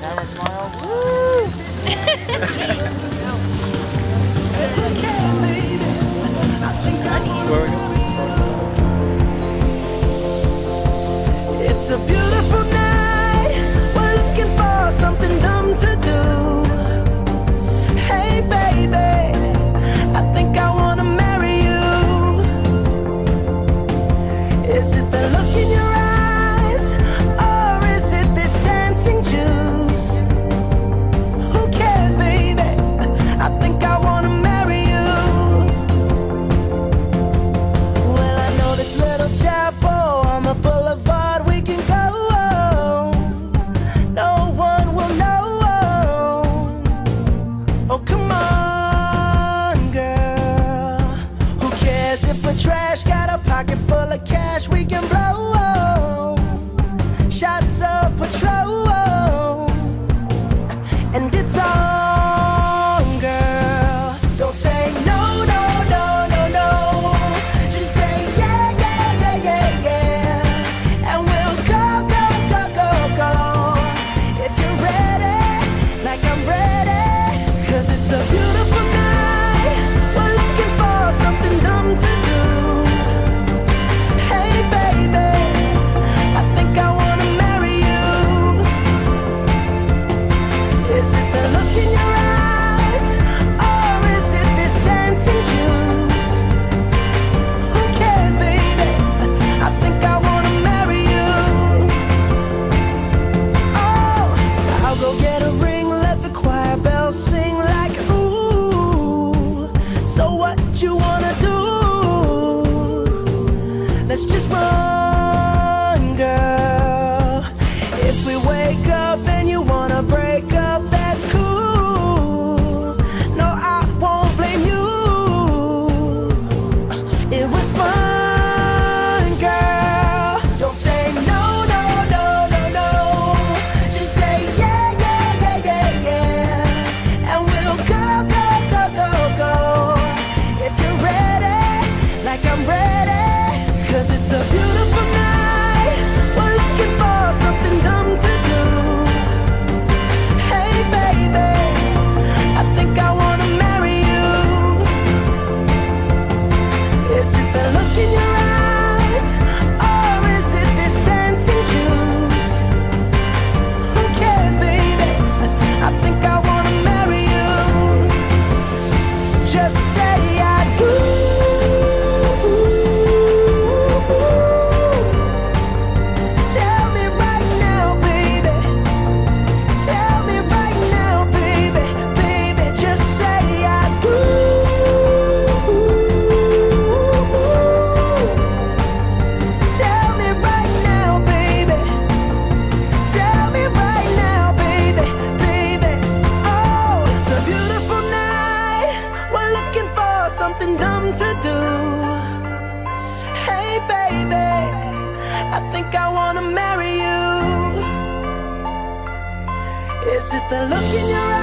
Camera smile. Swear we go. It's a beautiful night. We're looking for something dumb to do. Hey baby, I think I wanna marry you. Is it the look in your eyes, or is it this dancing juice? Who cares, baby? I think I wanna marry you. Well, I know this little chapel on the boulevard we can go. No one will know. Oh, come on, girl. Who cares if we're trash? Got a pocket full of cash we can blow. Shots of Patrol, and it's on, girl. Don't say no, no, no, no, no. Just say yeah, yeah, yeah, yeah, yeah. And we'll go, go, go, go, go. If you're ready, like I'm ready. 'Cause it's a beautiful night. We're looking for something dumb to do. Hey baby, I think I wanna marry you. Is it the look in your eyes, or is it this dancing juice? Who cares, baby? I think I wanna marry you. Oh, I'll go get a ring, let the choir bells sing like ooh. So what you wanna do? Let's just run, girl. If we wake up and you wanna break up, that's cool. No, I won't blame you. It was fun, girl. Don't say no, no, no, no, no. Just say yeah, yeah, yeah, yeah, yeah. And we'll go, go, go, go, go. If you're ready, like I'm ready. 'Cause it's a beautiful night. We're looking for something dumb to do. Hey baby, I think I wanna marry you. Is it the look in your eyes, or is it this dancing juice? Who cares, baby? I think I wanna marry you. Just say I do. Tell me right now, baby. Tell me right now, baby. Baby, just say I do. Tell me right now, baby. Tell me right now, baby. Baby, oh, it's a beautiful night. We're looking for something dumb to do. Hey baby, I think I wanna marry you. Is it the look in your